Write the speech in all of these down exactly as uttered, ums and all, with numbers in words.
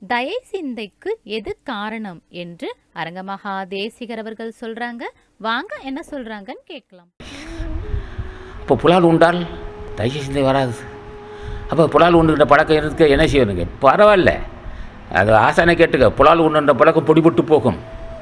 தயை சிந்தைக்கு எது காரணம் என்று அரங்கமகா தேசிகர் அவர்கள் சொல்றாங்க. வாங்க என்ன சொல்றாங்கன்னு கேட்கலாம். இப்போ புலால் உண்டால் தயை சிந்தை வராது. அப்போ புலால் உண்டுகிற பழக்கம் இருக்கு, என்ன செய்யணுங்க? பரவாயில்ல, அது ஆசானை கேட்டுக்க. புலால் உண்டுன்ற பழக்கம் பொடிபட்டு போகும்.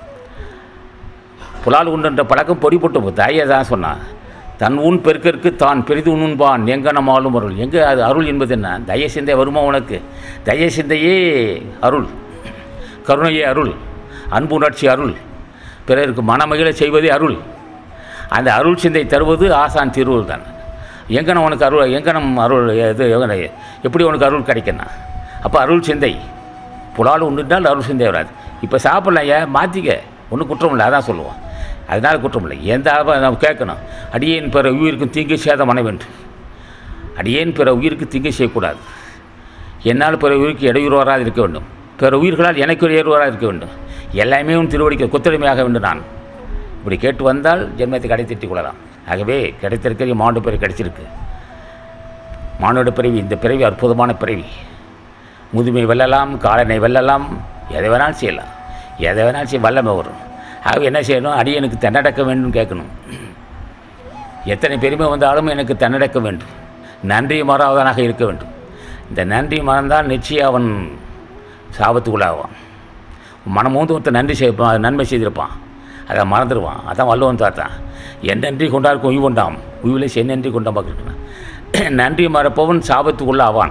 புலால் உண்டுன்ற பழக்கம் பொடிபட்டு போகும். தாயை தான் சொன்னான், தன் ஊன் பெருக்கற்கு தான் பெரிது உண்பான் எங்கனம் ஆளும் அருள். எங்கே அது அருள் என்பது என்ன? தயை சிந்தை வருமா உனக்கு? தயை சிந்தையே அருள், கருணையே அருள், அன்பு உணர்ச்சி அருள், பிறருக்கு மனமகிழ செய்வதே அருள். அந்த அருள் சிந்தை தருவது ஆசான் திருவுள் தான். எங்கனம் உனக்கு அருள், எங்கனம் அருள் இது எப்படி உனக்கு அருள் கிடைக்கணும்? அப்போ அருள் சிந்தை. புலால் உண்டுனால் அருள் சிந்தை வராது. இப்போ சாப்பிட்லாம், ஏன் மாற்றிக்க, ஒன்றும் குற்றம் இல்லை, அதான் சொல்லுவோம். அதனால் குற்றம் இல்லை. எந்த நம்ம கேட்கணும், அடியேன் பிற உயிருக்கும் தீங்கு சேதம் அணை வேண்டும். அடியேன் பிற உயிருக்கு தீங்கு செய்யக்கூடாது. என்னால் பிற உயிருக்கு இடையூறு வராது இருக்க வேண்டும். பிற உயிர்களால் எனக்கு இடையூறு வராது இருக்க வேண்டும். எல்லாமே உன் திருவடிக்கு கொத்தடிமையாக வேண்டும். நான் இப்படி கேட்டு வந்தால் ஜென்மத்தை கடை திட்டிக் கொள்ளலாம். ஆகவே கிடைத்திருக்கிற மானுட பிறவி கிடைச்சிருக்கு. மானுட பிறவி, இந்த பிறவி அற்புதமான பிறவி. முதுமை வெல்லலாம், காலனை வெல்லலாம், எதை வேணாலும் செய்யலாம், எதை வேணாலும் செய்ய வல்லமை வரும். ஆக என்ன செய்யணும்? அடியனுக்கு தன்னடக்க வேண்டும் கேட்கணும். எத்தனை பெருமை வந்தாலும் எனக்கு தன்னடக்க வேண்டும். நன்றி மறவாதனாக இருக்க வேண்டும். இந்த நன்றி மறந்தால் நிச்சயம் அவன் சாபத்துக்குள்ளாவான். மனமூந்து ஒருத்தர் நன்றி செய்ய நன்மை செய்திருப்பான், அதை மறந்துடுவான். அதான் வள்ளுவன் தாத்தான், என் நன்றி கொண்டாருக்கும் உய்வு கொண்டாம், உய்வில் சென் நன்றி கொண்டாம் பார்க்கணும். நன்றி மறப்பவன் சாபத்துக்குள்ளாவான்.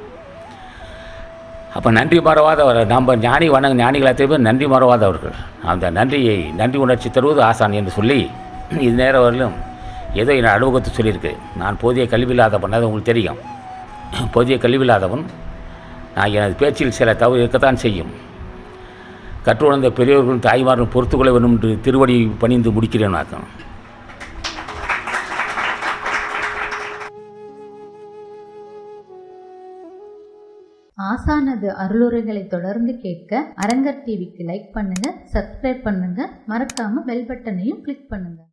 அப்போ நன்றி மறவாதவர் நம்ம ஞானி வணங்க ஞானிகளாக தெரியும் நன்றி மறவாதவர்கள். அந்த நன்றியை நன்றி உணர்ச்சி தருவது ஆசான் என்று சொல்லி இது நேரம் வரலும் ஏதோ என் அனுபவத்தை சொல்லியிருக்கு. நான் போதிய கல்வியில்லாதவன், அது உங்களுக்கு தெரியும். போதிய கல்வியில்லாதவன் நான் எனது பேச்சில் சில தவறு இருக்கத்தான் செய்யும். கற்றுணர்ந்த பெரியவர்களும் தாய்மார்களும் பொறுத்துக்கொள்ள வேண்டும் என்று திருவடி பணிந்து முடிக்கிறேன். ஆக்கம் ஆசானது அருளுரைகளை தொடர்ந்து கேட்க அரங்கர் டிவிக்கு லைக் பண்ணுங்க, சப்ஸ்கிரைப் பண்ணுங்க, மறக்காம பெல் பட்டனையும் கிளிக் பண்ணுங்க.